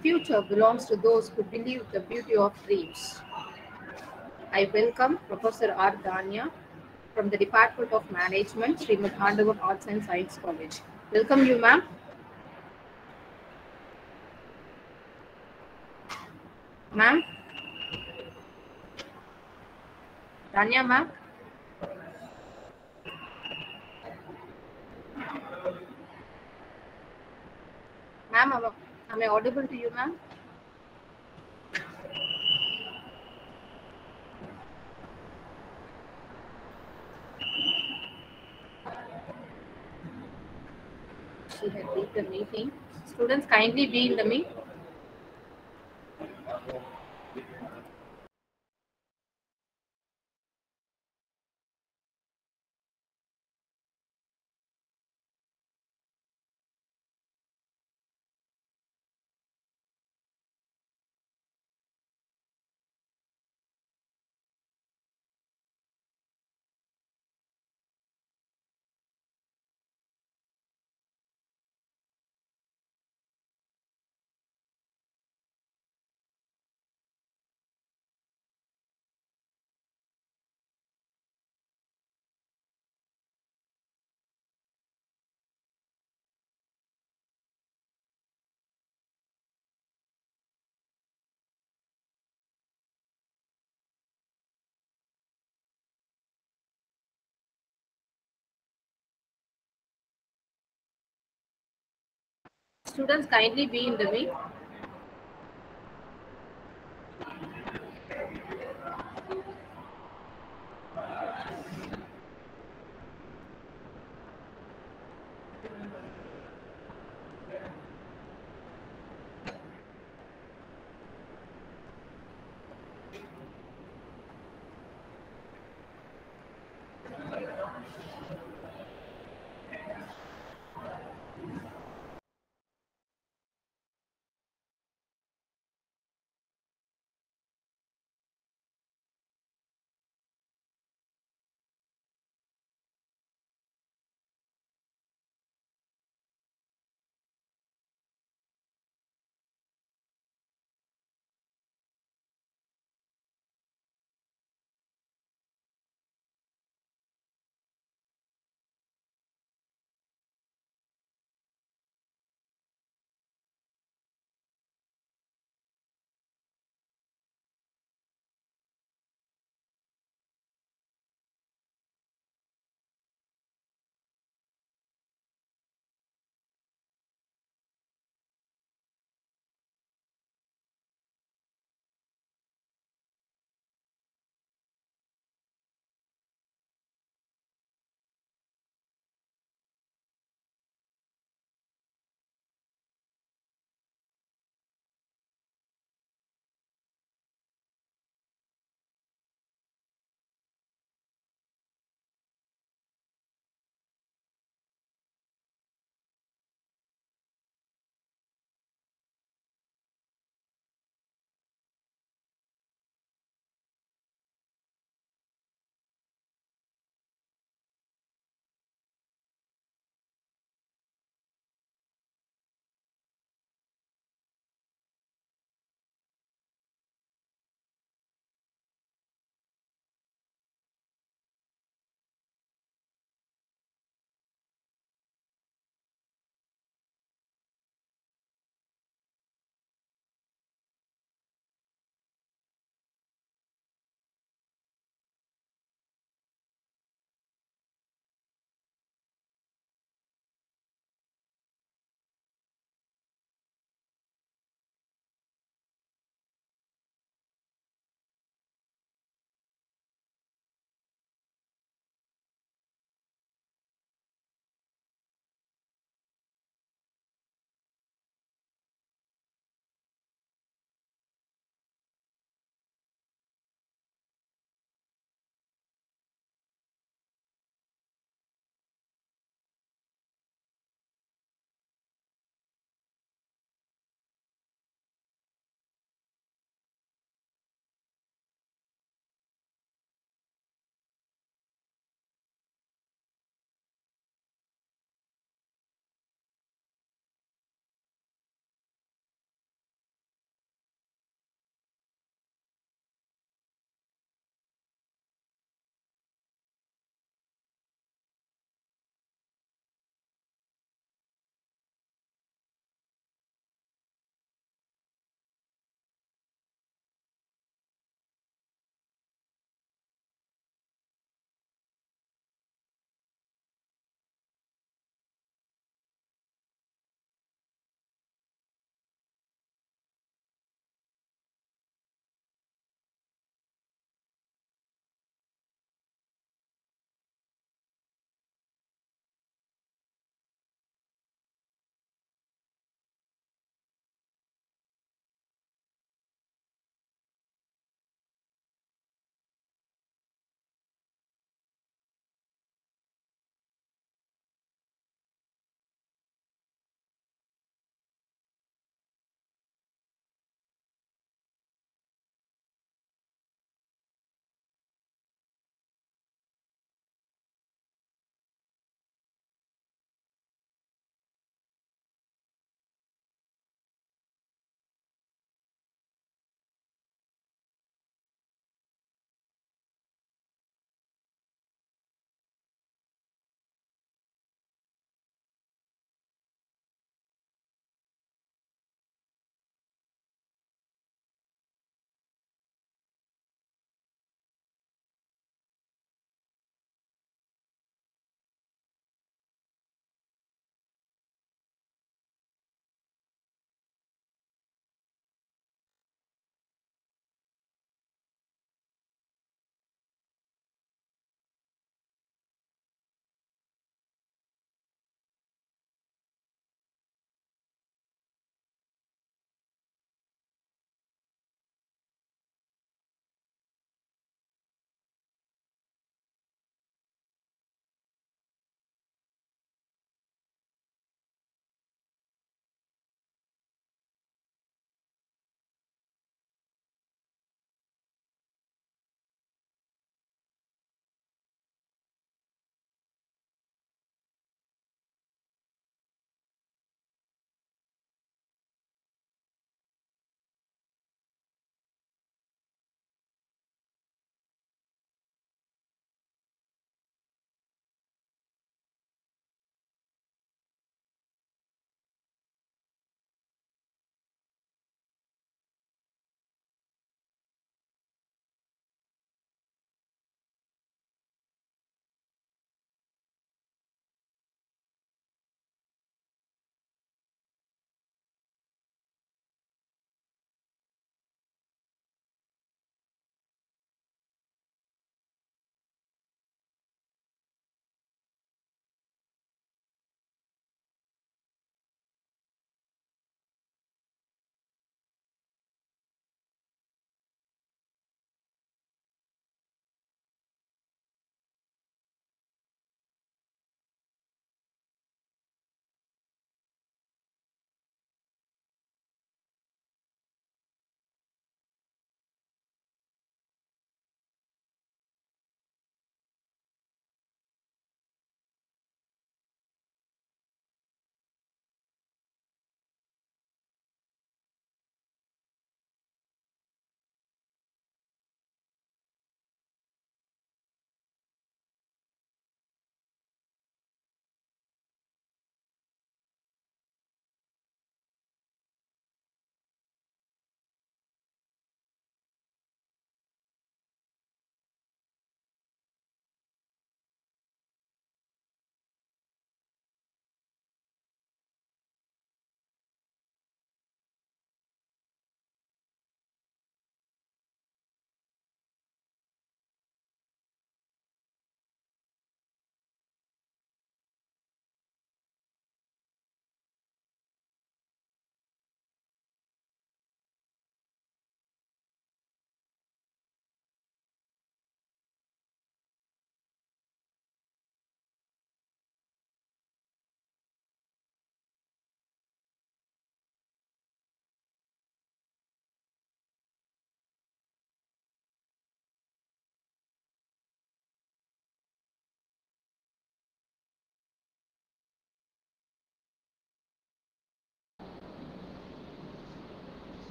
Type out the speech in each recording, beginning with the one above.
future belongs to those who believe the beauty of dreams. I welcome Professor R. Danya from the Department of Management, Srimad Handavam Arts and Science College. Welcome you, ma'am. Ma'am, Danya, ma'am. Ma'am, am I audible to you, ma'am? She had leave the meeting. Students, kindly be in the meeting. Students, kindly be in the meeting.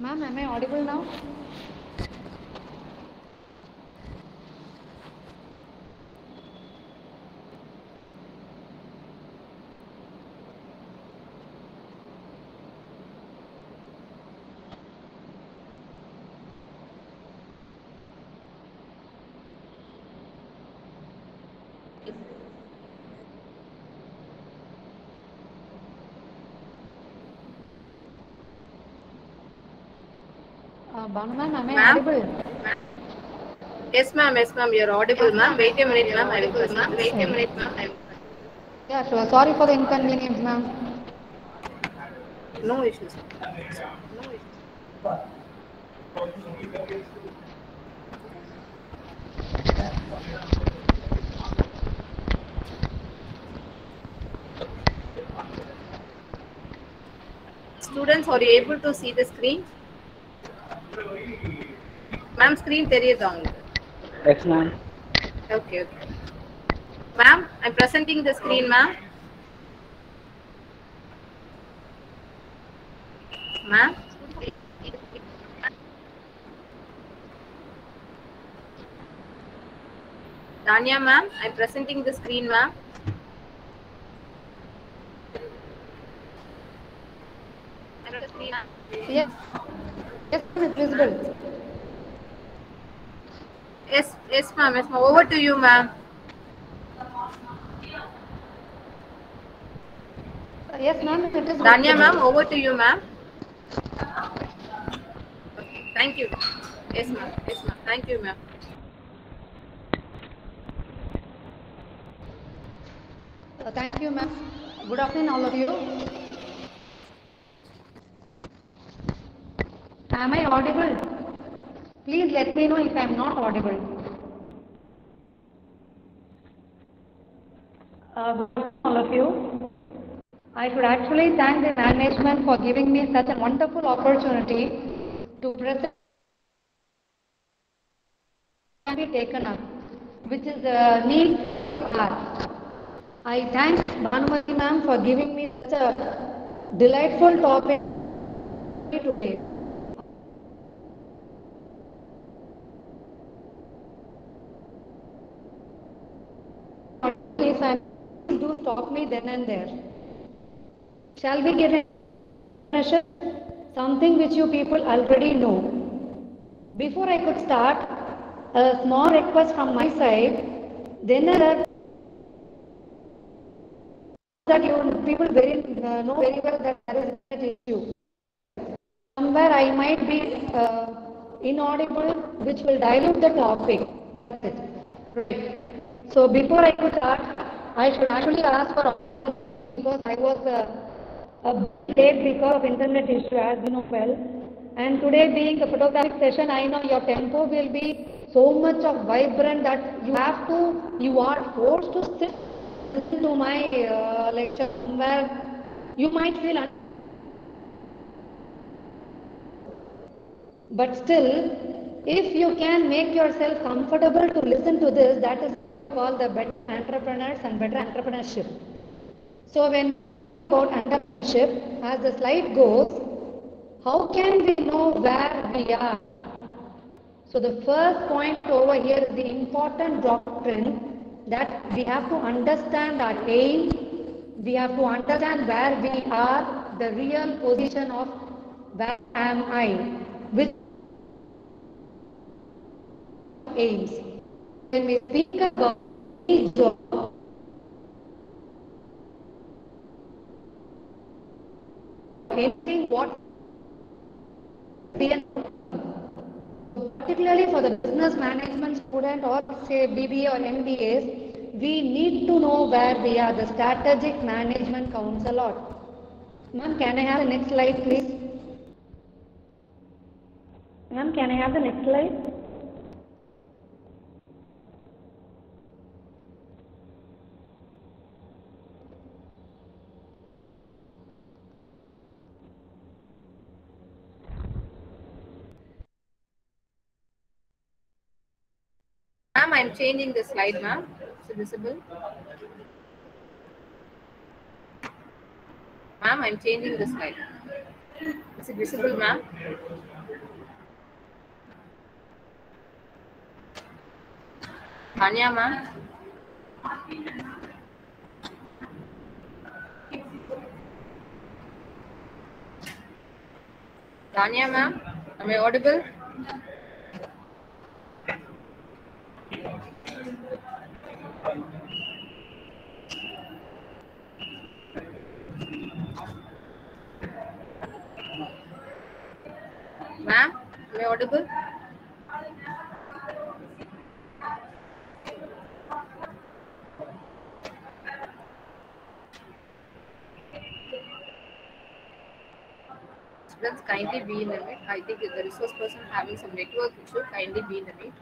Ma'am, am I audible now? Banu ma'am, am I Ma'am? audible? Yes, ma'am. Yes, ma'am. You're audible, ma'am. Wait a minute, ma'am. I will present this. Wait a minute, ma'am. Yeah, sure. Sorry for the inconvenience, ma'am. No issues. Students, are you able to see the screen? Ma'am, screen தெரியுதா உங்களுக்கு? Yes, ma'am. Okay, okay. Ma'am, I'm presenting the screen, ma'am. Ma'am? Danya, ma'am, I'm presenting the screen, ma'am. Yes, yes, ma'am, it's visible. Yes, yes, ma'am. Yes, ma'am. Over to you, ma'am. Yes, ma'am, it is Danya, visible. ma'am, over to you, ma'am. Thank you. Yes, ma'am. Yes, ma'am. Thank you, ma'am. Thank you, ma'am. Good afternoon, all of you. Am I audible? Please let me know if I am not audible. Good afternoon, all of you. I should actually thank the management for giving me such a wonderful opportunity to present can be taken up, which is the need for art. I thank Bhanumati ma'am for giving me such a delightful topic today. If I do stop me then and there. Shall we get a something which you people already know? Before I could start, a small request from my side. Then that you people know very well that there is an issue. Somewhere I might be inaudible, which will dilute the topic. Right. So before I could start, I should actually ask for because I was a bit late because of internet issue, as you know well. And today being a photographic session, I know your tempo will be so much of vibrant that you are forced to sit listen to my lecture where you might feel but still, if you can make yourself comfortable to listen to this, that is called the better entrepreneurs and better entrepreneurship. So when about entrepreneurship, as the slide goes, how can we know where we are? So the first point over here is the important doctrine that we have to understand our aim, we have to understand where we are, the real position of where am I, which aims. When we speak about job, anything what particularly for the business management student or say BBA or MBAs, we need to know where we are, the strategic management counts a lot. Ma'am, can I have the next slide, please? Ma'am, can I have the next slide? Ma'am, I'm changing the slide, ma'am. Is it visible? Ma'am, I'm changing the slide. Is it visible, ma'am? Tanya ma'am. Tanya ma'am, am I audible? Ma'am, am I audible? Students, kindly be in a minute. I think the resource person having some network issue. Kindly be in a minute.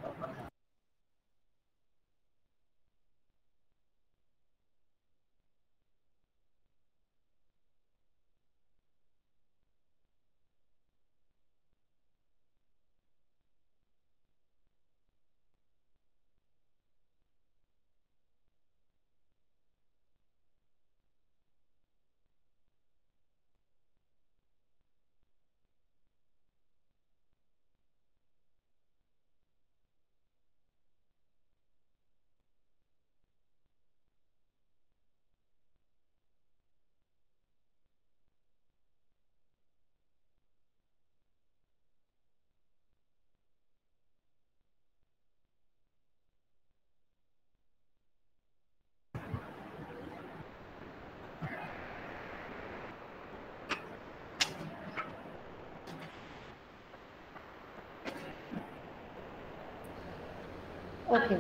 Okay.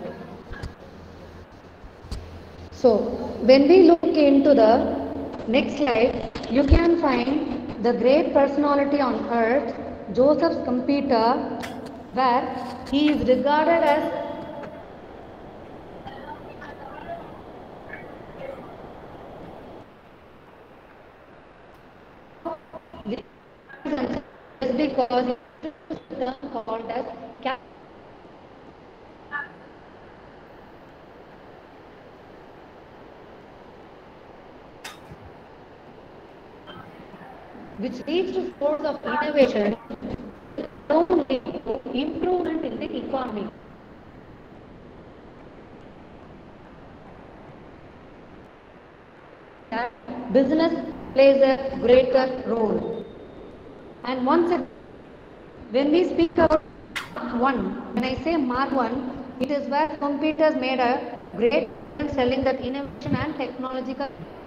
So when we look into the next slide, you can find the great personality on earth, Joseph Schumpeter, where he is regarded as just because it is term called as which leads to source of innovation, improvement in the economy. That business plays a greater role. And once again, when we speak about Mark 1, when I say Mark 1, it is where computers made a great difference selling that innovation and technological.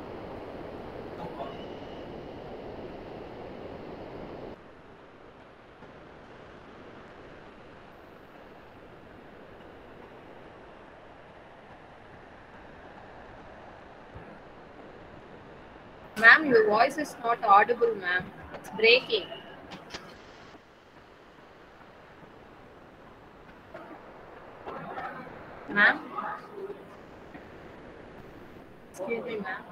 Ma'am, your voice is not audible, ma'am. It's breaking. Ma'am? Excuse me, ma'am.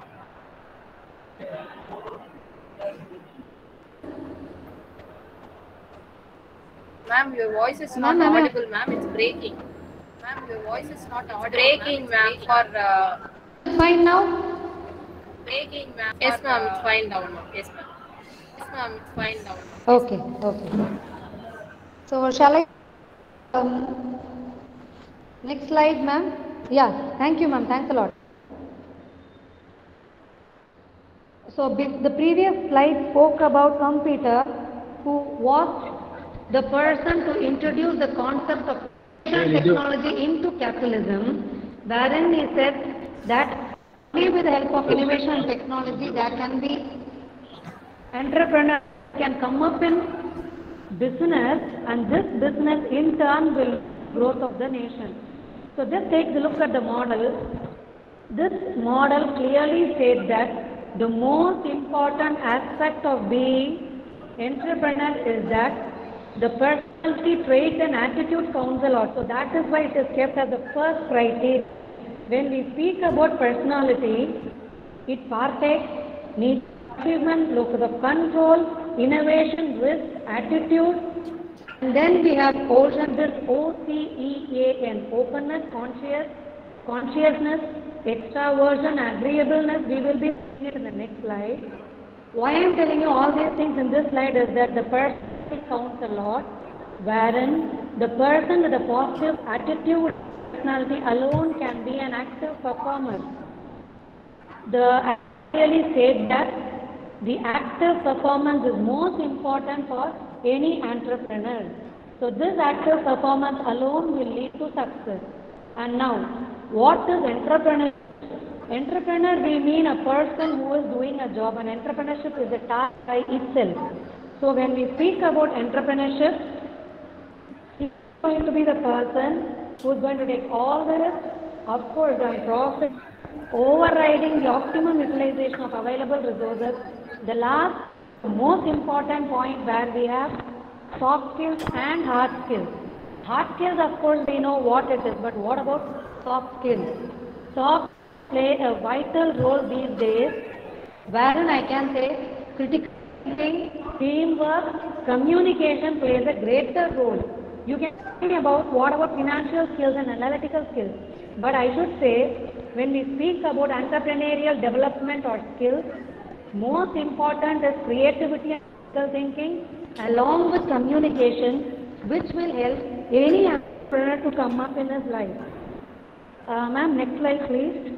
Ma'am, your voice is not audible, ma'am. It's breaking. Ma'am, your voice is not audible. Breaking, ma'am. For Fine now? breaking, ma'am. Yes, ma'am. It's fine now, ma'am. Yes, ma'am. Yes, ma'am. It's fine now. Okay, okay. So shall I? Next slide, ma'am. Yeah, thank you, ma'am. Thanks a lot. So the previous slide spoke about Schumpeter, who was the person to introduce the concept of technology into capitalism, wherein he said that only with the help of innovation and technology there can be entrepreneurs can come up in business, and this business in turn will growth of the nation. So just take a look at the model. This model clearly states that the most important aspect of being entrepreneur is that the personality trait and attitude counts a lot. So that is why it is kept as the first criteria. When we speak about personality, it partakes needs achievement, locus of control, innovation, risk, attitude, and then we have portion this OCEAN, openness, consciousness, extraversion, agreeableness. We will be seeing it in the next slide. Why I am telling you all these things in this slide is that the personality counts a lot, wherein the person with a positive attitude personality alone can be an active performer. I clearly state that the active performance is most important for any entrepreneur. So this active performance alone will lead to success. And now, what is entrepreneur? Entrepreneur, we mean a person who is doing a job, and entrepreneurship is a task by itself. So when we speak about entrepreneurship, he is going to be the person who is going to take all the risks, of course, and profit, overriding the optimum utilization of available resources. The last, most important point where we have soft skills and hard skills. Hard skills, of course, we know what it is, but what about soft skills? Soft play a vital role these days, wherein I can say critical thinking, teamwork, communication plays a greater role. You can think about what about financial skills and analytical skills, but I should say when we speak about entrepreneurial development or skills, most important is creativity and critical thinking along with communication, which will help any entrepreneur to come up in his life. Ma'am, next slide please.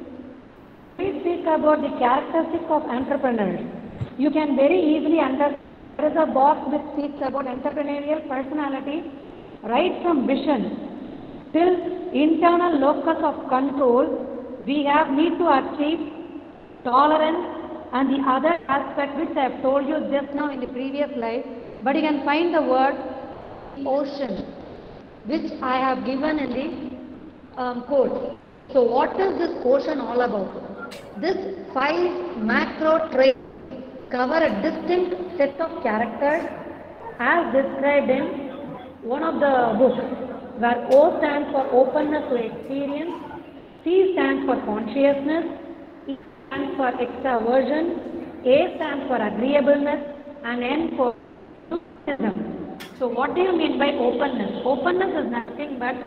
We speak about the characteristics of entrepreneurs. You can very easily understand there is a box which speaks about entrepreneurial personality, right from vision till internal locus of control. We need to achieve tolerance and the other aspect which I have told you just now in the previous slide. But you can find the word ocean, which I have given in the quote. So what is this ocean all about? This 5 macro traits cover a distinct set of characters as described in one of the books, where O stands for openness to experience, C stands for consciousness, E stands for extraversion, A stands for agreeableness, and N for enthusiasm. So what do you mean by openness? Openness is nothing but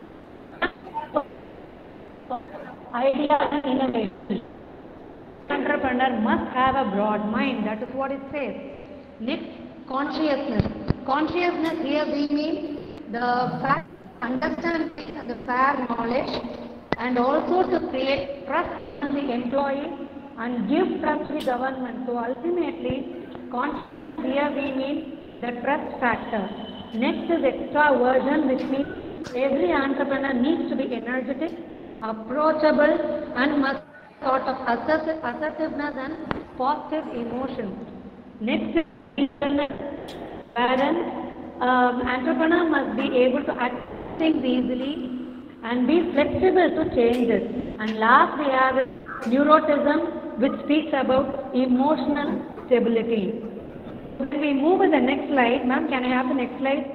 ideas and innovation. Entrepreneur must have a broad mind. That is what it says. Next, consciousness. Consciousness here we mean the fair understanding and the fair knowledge, and also to create trust in the employee and give trust to the government. So ultimately, consciousness here we mean the trust factor. Next is extraversion, which means every entrepreneur needs to be energetic, approachable, and must sort of assertiveness and positive emotions. Next is eagerness, wherein entrepreneur must be able to act things easily and be flexible to changes. And last we have neuroticism, which speaks about emotional stability. When we move to the next slide, ma'am, can I have the next slide?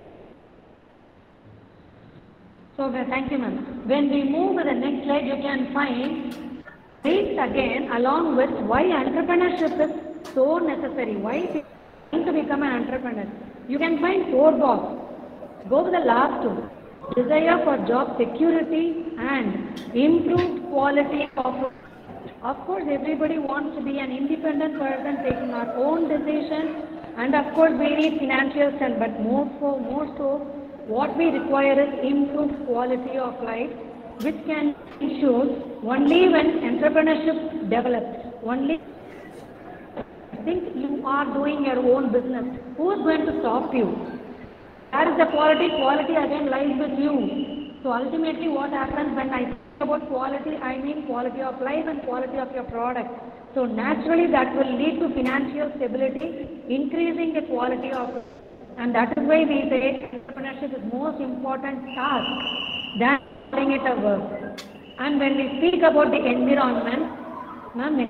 So thank you, ma'am. When we move to the next slide, you can find this again along with why entrepreneurship is so necessary. Why people need to become an entrepreneur? You can find 4 boxes. Go to the last 2. Desire for job security and improved quality of. Of course, everybody wants to be an independent person taking our own decisions, and of course, we need financial strength. But more so, what we require is improved quality of life, which can be issued only when entrepreneurship develops. Only think you are doing your own business. Who is going to stop you? That is the quality. Quality again lies with you. So ultimately, what happens when I think about quality, I mean quality of life and quality of your product. So naturally, that will lead to financial stability, increasing the quality of. And that is why we say entrepreneurship is most important task than doing it a work. And when we speak about the environment, ma'am,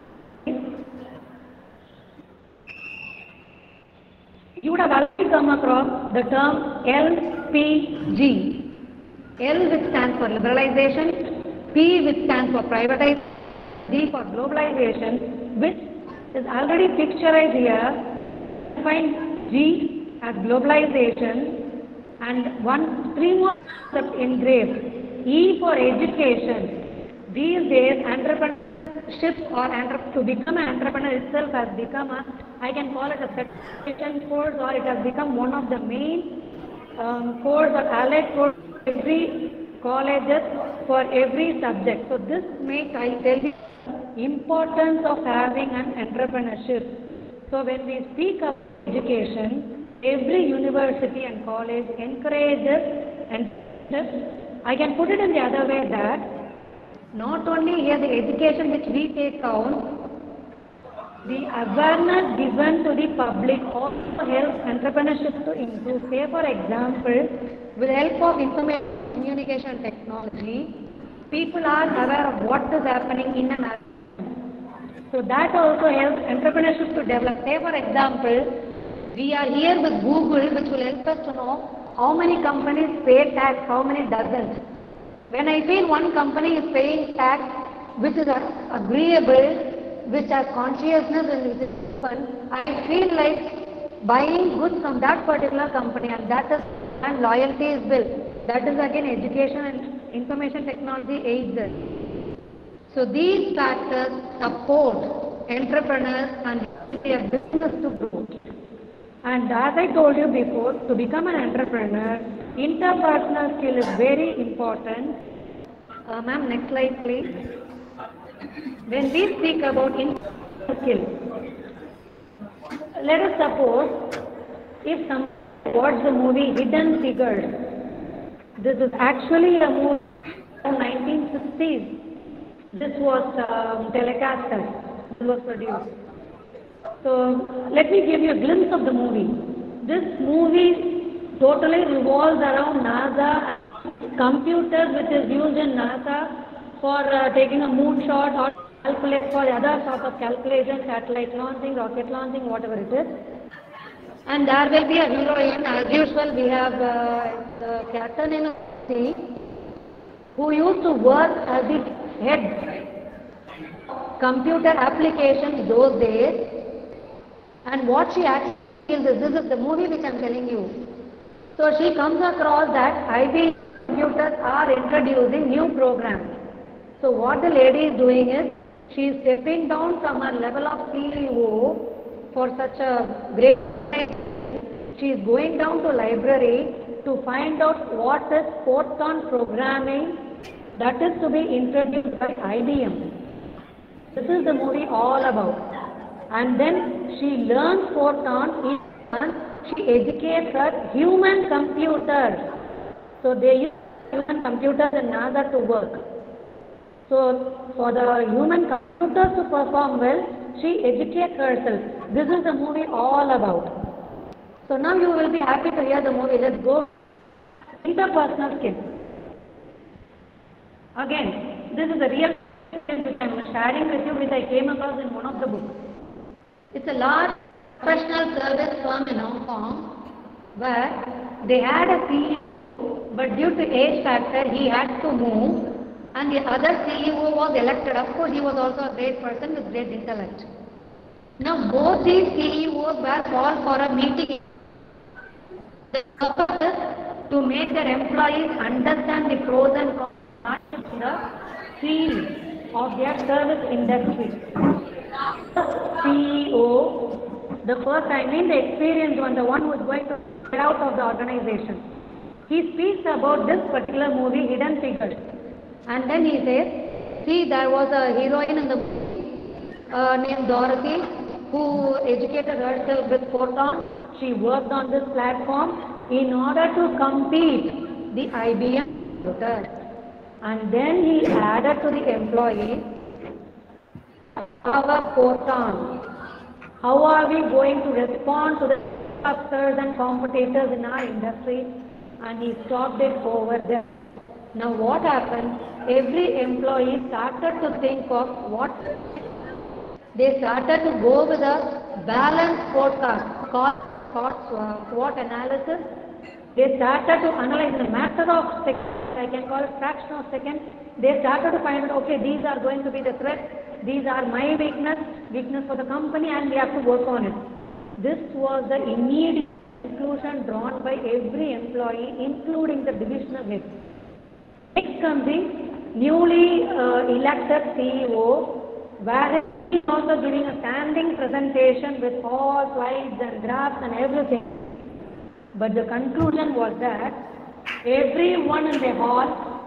you would have already come across the term LPG. L, which stands for liberalization, P, which stands for privatization, D for globalization, which is already picturized here. Find G as globalization, and 3 more concepts engraved. E for education. These days, entrepreneurship or to become an entrepreneur itself has become I can call it a certification course, or it has become one of the main course or allied course every colleges for every subject. So this makes, I tell you, importance of having an entrepreneurship. So when we speak of education, every university and college encourages entrepreneurship. I can put it in the other way that not only here the education which we take out, the awareness given to the public also helps entrepreneurship to improve. Say for example, with the help of information communication technology, people are aware of what is happening in and out. So that also helps entrepreneurship to develop. Say for example, we are here with Google, which will help us to know how many companies pay tax, how many doesn't. When I feel one company is paying tax which is agreeable, which has consciousness and which is open, I feel like buying goods from that particular company, and that is and loyalty is built. That is again education and information technology aids us. So these factors support entrepreneurs and their business to grow. And as I told you before, to become an entrepreneur, interpersonal skill is very important. Ma'am, next slide please. When we speak about interpersonal skill, let us suppose if someone watched the movie Hidden Figures. This is actually a movie from 1960s. This was telecasted, this was produced. So let me give you a glimpse of the movie. This movie totally revolves around NASA, computers which is used in NASA for taking a moonshot or calculate for other sort of calculations, satellite launching, rocket launching, whatever it is. And there will be a heroine. As usual, we have the captain in a sea who used to work as the head computer applications those days. And what she actually is, this is the movie which I am telling you. So she comes across that IBM computers are introducing new programs. So what the lady is doing is, she is stepping down from her level of CEO for such a great. She is going down to library to find out what is Fortran programming that is to be introduced by IBM. This is the movie all about. And then she learns Fortran, she educates her human computers. So they use human computers in NASA to work. So for the human computers to perform well, she educates herself. This is the movie all about. So now you will be happy to hear the movie. Let's go. Interpersonal skills. Again, this is a real skill which I am sharing with you, which I came across in one of the books. It's a large professional service firm in Hong Kong where they had a CEO, but due to age factor, he had to move, and the other CEO was elected. Of course, he was also a great person with great intellect. Now, both these CEOs were called for a meeting. The purpose is to make their employees understand the pros and cons in the field of their service industry. CEO, the first, the experienced one, the one who is going to get out of the organization. He speaks about this particular movie, Hidden Figures. And then he says, see, there was a heroine in the movie named Dorothy who educated herself with Fortran. She worked on this platform in order to compete the IBM computers. And then he added to the employees, our Fortran. How are we going to respond to the disruptors and competitors in our industry? And he stopped it over there. Now what happened? Every employee started to think of what they started to go with a balanced forecast, SWOT analysis. They started to analyze in a matter of seconds, I can call it fraction of seconds. They started to find out, okay, these are going to be the threats, these are my weakness for the company, and we have to work on it. This was the immediate conclusion drawn by every employee, including the divisional head. Next comes the newly elected CEO, where he is also giving a standing presentation with all slides and graphs and everything. But the conclusion was that everyone in the hall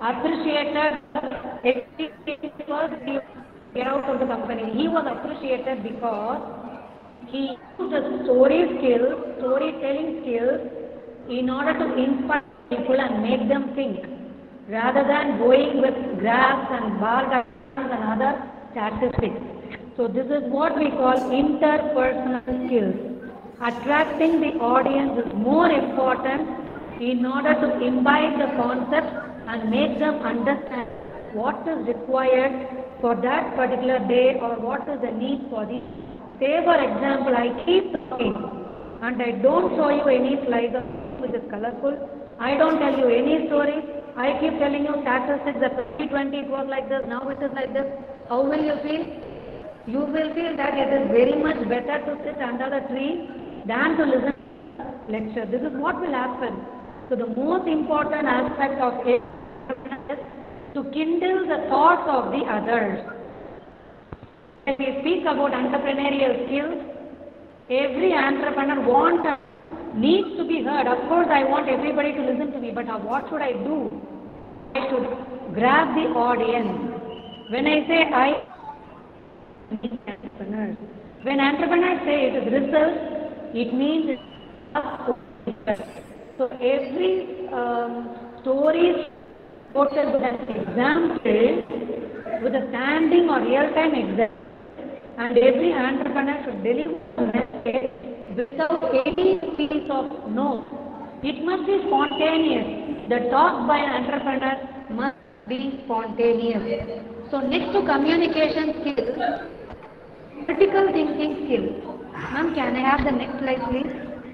appreciated because he get out of the company. He was appreciated because he used the storytelling skills in order to inspire people and make them think, rather than going with graphs and bar diagrams and other statistics. So this is what we call interpersonal skills. Attracting the audience is more important in order to imbibe the concept and make them understand what is required for that particular day or what is the need for the. Say for example, I keep talking and I don't show you any slides which is colorful. I don't tell you any stories. I keep telling you statistics that 2020 it was like this, now it is like this. How will you feel? You will feel that it is very much better to sit under the tree than to listen to the lecture. This is what will happen. So the most important aspect of it is to kindle the thoughts of the others. When we speak about entrepreneurial skills, every entrepreneur needs to be heard. Of course, I want everybody to listen to me, but what should I do? I should grab the audience. When I say entrepreneurs. When entrepreneurs say it is research, it means it's so every story is quoted with an example, with a standing or real-time example, and every entrepreneur should deliver a message without any piece of note. It must be spontaneous. The talk by an entrepreneur must be spontaneous. So next to communication skills, critical thinking skills. Ma'am, can I have the next slide please?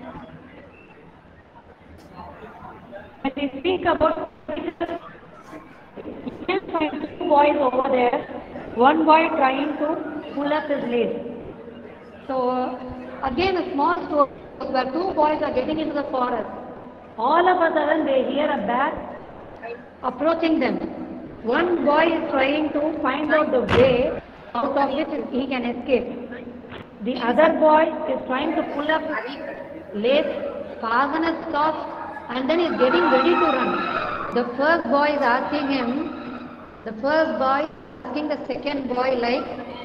When we speak about critical, you can find two boys over there. One boy trying to pull up his leg. So again a small story where two boys are getting into the forest. All of a sudden they hear a bear approaching them. One boy is trying to find out the way out of which he can escape. The other boy is trying to pull up lace, fasten his socks, and then is getting ready to run. The first boy is asking the second boy like,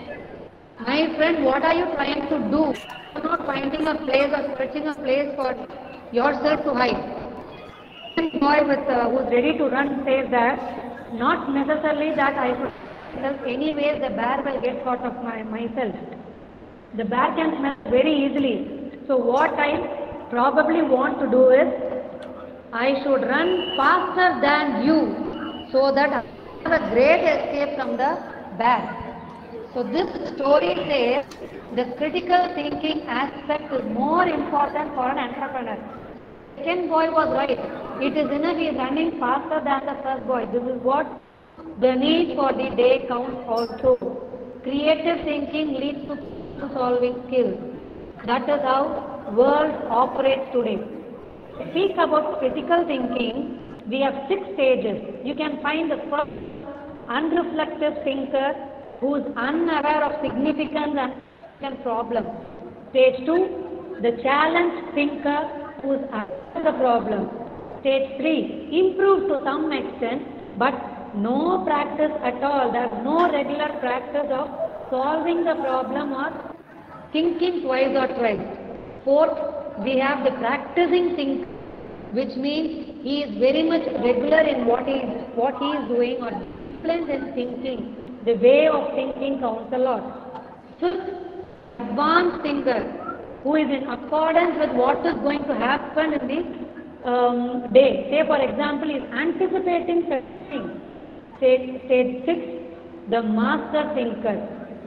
my friend, what are you trying to do? You are not finding a place or searching a place for yourself to hide. The boy who is ready to run says that, not necessarily that I should, because anyways the bear will get caught of myself. The bear can smell very easily. So what I probably want to do is, I should run faster than you, so that I have a great escape from the bear. So this story says the critical thinking aspect is more important for an entrepreneur. The second boy was right. It is enough he is running faster than the first boy. This is what the need for the day counts also. Creative thinking leads to solving skills. That is how world operates today. Speak about critical thinking, we have 6 stages. You can find the first unreflective thinker who is unaware of significance and problem. Stage 2, the challenged thinker who is aware of the problem. Stage 3, improved to some extent but no practice at all. There is no regular practice of solving the problem or thinking twice or thrice. 4th, we have the practicing thinker, which means he is very much regular in what he is doing or disciplined in thinking. The way of thinking counts a lot. 5th, advanced thinker, who is in accordance with what is going to happen in the day. Say for example, he is anticipating something. Stage 6, the master thinker.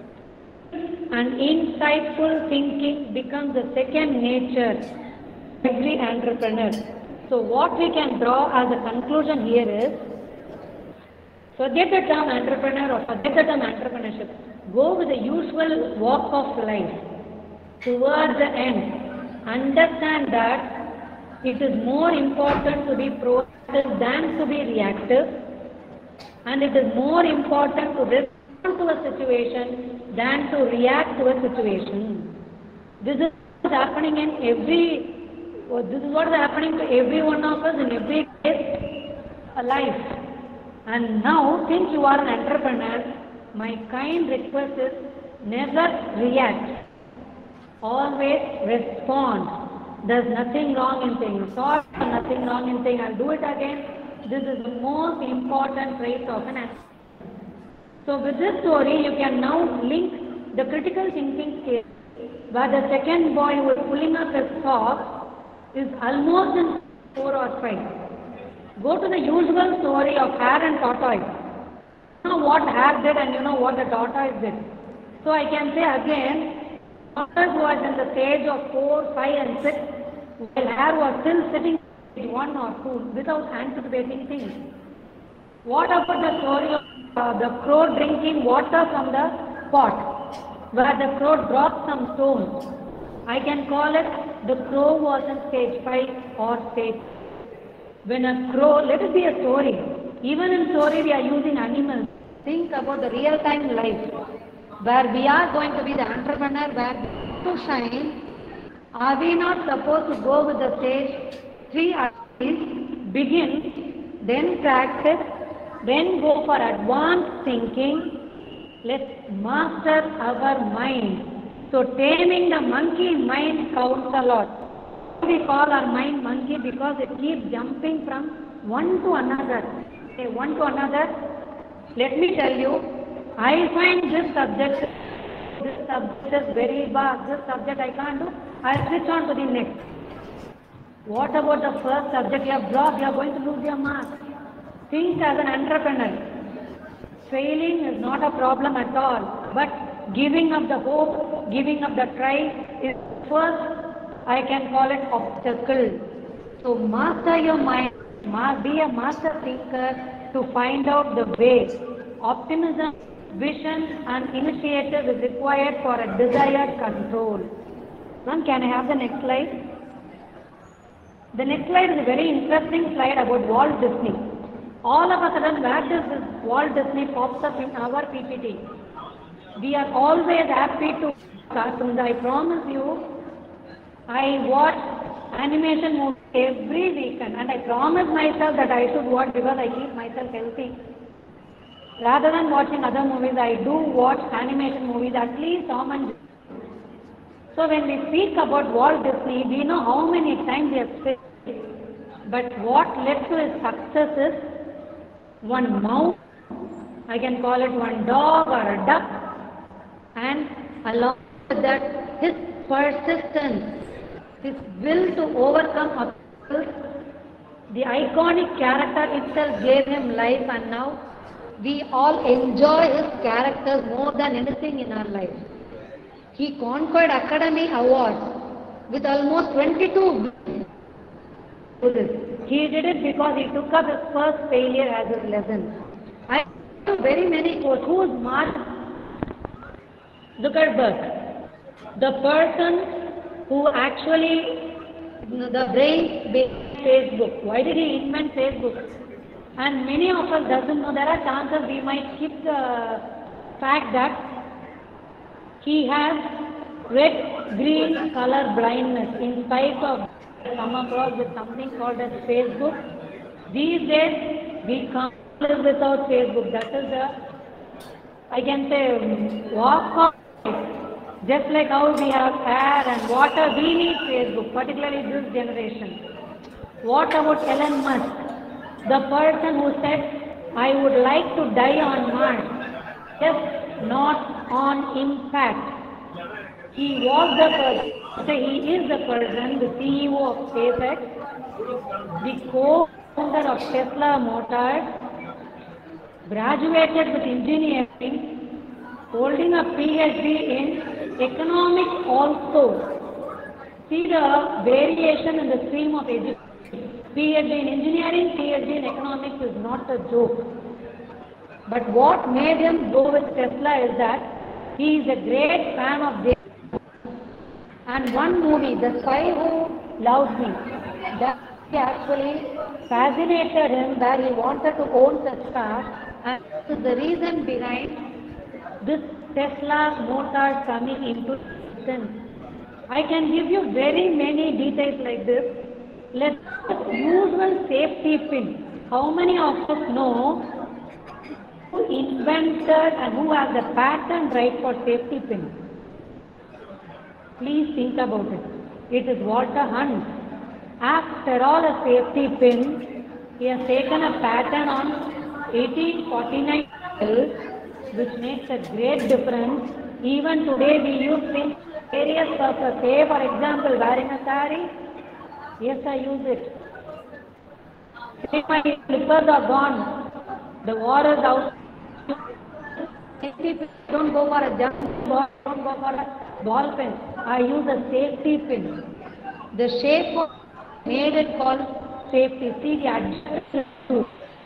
And insightful thinking becomes a second nature for every entrepreneur. So what we can draw as a conclusion here is, forget the term entrepreneur or forget the term entrepreneurship. Go with the usual walk of life towards the end. Understand that it is more important to be proactive than to be reactive, and it is more important to respond to a situation than to react to a situation. This is what is happening to every one of us in every day's life. And now, since you are an entrepreneur, my kind request is never react. Always respond. There's nothing wrong in saying sorry, nothing wrong in saying I'll do it again. This is the most important trait of an entrepreneur. So with this story, you can now link the critical thinking skill where the second boy who is pulling up his socks is almost in 4 or 5. Go to the usual story of hare and tortoise. You know what hare did and you know what the tortoise did. So I can say again, tortoise was in the stage of 4, 5 and 6, while hare was still sitting at 1 or 2 without anticipating things. What about the story of the crow drinking water from the pot, where the crow dropped some stones? I can call it the crow was in stage 5 or stage 6. When a crow, let it be a story. Even in story we are using animals. Think about the real-time life, where we are going to be the entrepreneur, where to shine. Are we not supposed to go with the stage 3 at least, begin, then practice, then go for advanced thinking? Let's master our mind. So taming the monkey mind counts a lot. We call our mind monkey because it keeps jumping from one to another. Okay, one to another. Let me tell you, I find this subject is very bad. This subject I can't do. I'll switch on to the next. What about the first subject you have dropped? You are going to lose your marks. Think as an entrepreneur. Failing is not a problem at all, but giving up the hope, giving up the try is first, I can call it obstacle. So master your mind, be a master thinker to find out the way. Optimism, vision and initiative is required for a desired control. Ma'am, can I have the next slide? The next slide is a very interesting slide about Walt Disney. All of a sudden, where does this Walt Disney pops up in our PPT? We are always happy to cartoons. I promise you, I watch animation movies every weekend, and I promise myself that I should watch because I keep myself healthy. Rather than watching other movies, I do watch animation movies, at least Tom and Jerry. So when we speak about Walt Disney, we know how many times he has failed. But what led to his success is one mouse, I can call it one dog or a duck, and along with that, his persistence, his will to overcome obstacles. The iconic character itself gave him life, and now we all enjoy his characters more than anything in our lives. He conquered Academy Awards with almost 22. He did it because he took up his first failure as his lesson. I know very many quotes. Who is Mark Zuckerberg? The person who actually, the brain based Facebook. Why did he invent Facebook? And many of us doesn't know. There are chances we might skip the fact that he has red-green color blindness in spite of come across with something called as Facebook. These days, we can't live without Facebook. That is the, I can say, walk of life. Just like how we have air and water, we need Facebook, particularly this generation. What about Elon Musk? The person who said, I would like to die on Mars, just not on impact. He was the person, he is the person, the CEO of SpaceX, the co-founder of Tesla Motors, graduated with engineering, holding a PhD in economics also. See the variation in the stream of education. PhD in engineering, PhD in economics is not a joke. But what made him go with Tesla is that he is a great fan of James. And one movie, The Spy Who Loved Me, that actually fascinated him, where he wanted to own such car, and this is the reason behind this Tesla Motors coming into existence. I can give you very many details like this. Let's use one safety pin. How many of us know who invented and who has the patent right for safety pins? Please think about it. It is Walter Hunt. After all, a safety pin, he has taken a patent on 1849 which makes a great difference. Even today we use pins for various purposes. Say for example, wearing a sari. Yes, I use it. Say my slippers are gone. The war is out. Safety pin. Don't go for a jump ball. Don't go for a ball pen. I use a safety pin. The shape of made it called safety. See the adjustment.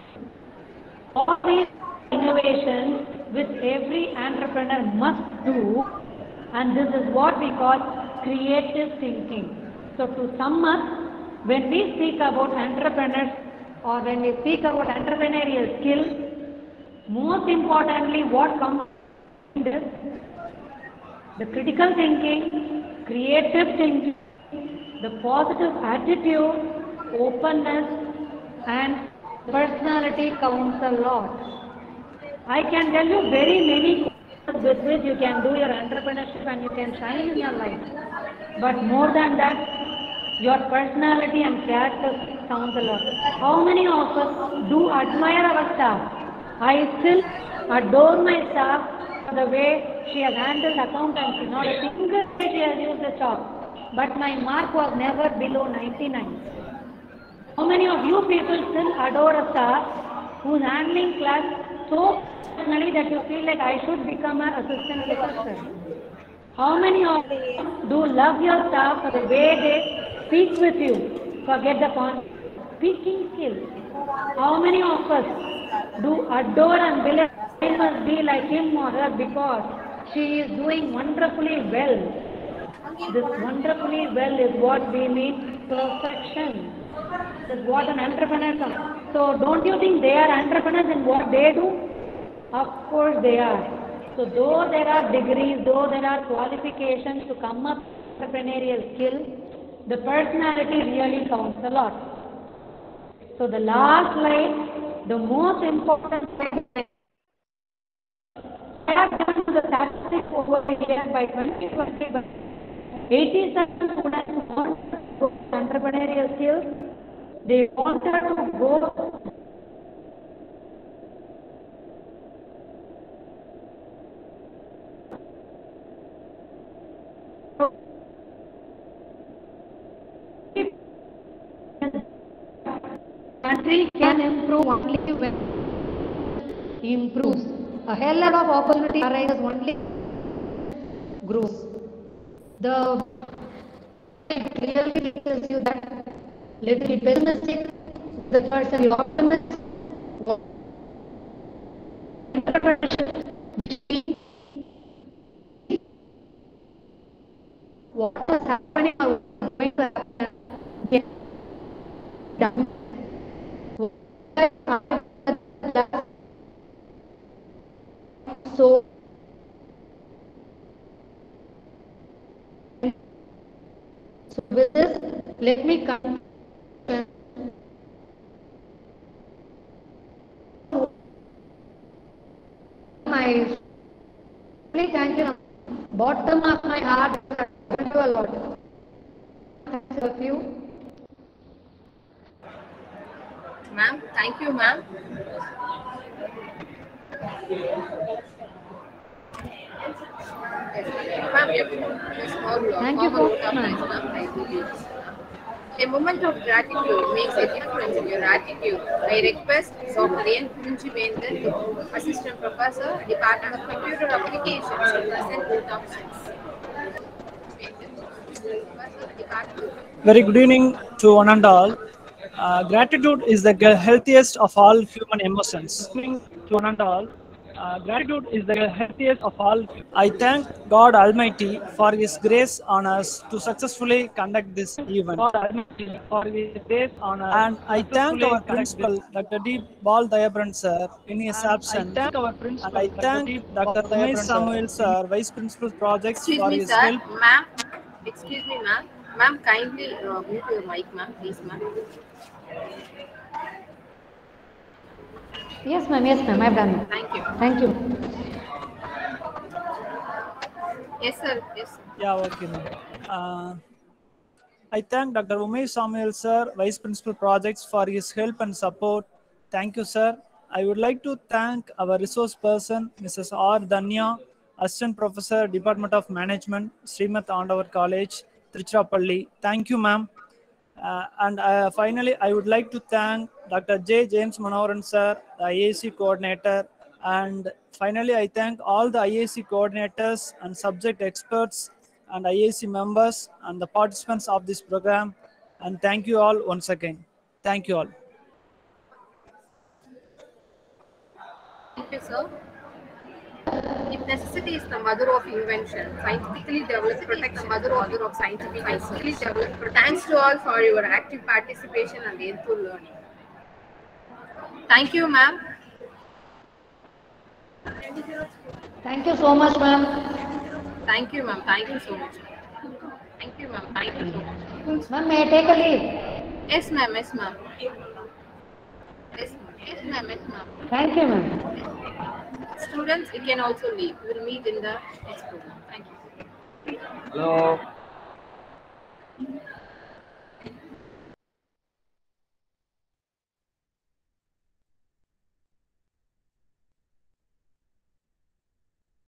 All these innovations which every entrepreneur must do, and this is what we call creative thinking. So to sum up, when we speak about entrepreneurs or when we speak about entrepreneurial skills, most importantly what comes is the critical thinking, creative thinking, the positive attitude, openness, and personality counts a lot. I can tell you very many courses with which you can do your entrepreneurship and you can shine in your life. But more than that, your personality and character counts a lot. How many of us do admire our staff? I still adore my staff for the way she has handled accountancy. Not a single day she has used the chalk. But my mark was never below 99. How many of you people still adore a staff who's handling class so personally that you feel like I should become an assistant professor? How many of you do love your staff for the way they speak with you? Forget the speaking skills. How many of us do adore and believe I must be like him or her because she is doing wonderfully well? This wonderfully well is what we mean perfection. That's what an entrepreneur comes. So don't you think they are entrepreneurs in what they do? Of course they are. So though there are degrees, though there are qualifications to come up with entrepreneurial skills, the personality really counts a lot. So the last slide, the most important slide, I have done the statistics over here by 2020. 87 students want to entrepreneurial skills. They wanted to go country can improve only when improves. A hell lot of opportunity arises only grows. The clearly tells you that little bit pessimistic, the person is optimistic. Entrepreneurship, what is happening or going to happen, done. So with this, let me come. My thank you. Bottom of my heart, thank you a lot. Thank you. Ma'am, thank you, ma'am. Thank you so much. A moment of gratitude makes a difference in your attitude. I request Dr. N. Kunjivendan, Assistant Professor, Department of Computer Applications, to present the options. Very good evening to one and all. Gratitude is the healthiest of all human emotions. Good evening to one and all. Gratitude is the healthiest of all. I thank God Almighty for His grace on us to successfully conduct this event. And I thank our principal, Dr. D. Bal Dayabaran sir, in his absence. And I thank Dr. Umesh Samuel sir, Vice Principal Projects, for his help. Ma'am, excuse me, ma'am. Ma'am, kindly mute your mic, ma'am, please, ma'am. Yes, ma'am. Yes, ma'am. I've done it. Thank you. Thank you. Yes, sir. Yes, sir. Yeah, okay, ma'am. I thank Dr. Umesh Samuel, sir, Vice Principal Projects, for his help and support. Thank you, sir. I would like to thank our resource person, Mrs. R. Danya, Assistant Professor, Department of Management, Srimat Andavar College, Trichurapalli. Thank you, ma'am. And finally, I would like to thank Dr. J. James Manoharan, sir, the IAC coordinator. And finally, I thank all the IAC coordinators and subject experts and IAC members and the participants of this program. And thank you all once again. Thank you all. Thank you, sir. If necessity is the mother of invention, scientifically developed protect the mother of scientific research. Thanks to all for your active participation and enthused learning. Thank you, ma'am. Thank you so much, ma'am. Thank you, ma'am. Thank you so much. Thank you, ma'am. Thank you so much. Ma'am, may I take a leave? Yes, ma'am. Yes, ma'am. Yes, ma'am. Yes, ma'am. Thank you, ma'am. Students, you can also leave. We'll meet in the next program. Thank you. Hello.